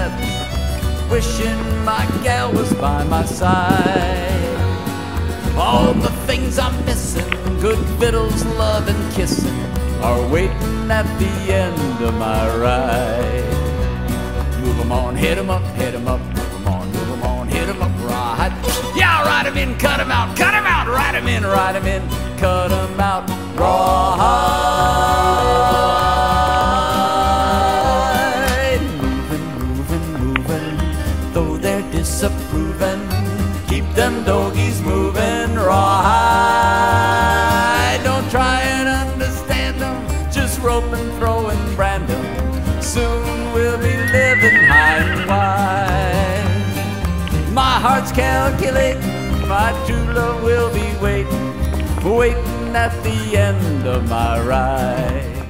slept, wishing my gal was by my side. All the things I'm missing, good victuals, love and kissing, are waiting at the end of my ride. Move 'em on, hit 'em up, hit 'em up, move 'em on, move 'em on, hit 'em up, right. Yeah, ride 'em in, cut 'em out, ride 'em in, ride 'em in, cut 'em out, right. Moving, moving, moving, though they're disapproving, keep them doggies moving, right. Don't try and understand them, just rope and throw and brand them. Soon we'll be living high and wide. My heart's calculating, my true love will be waiting, waiting at the end of my ride.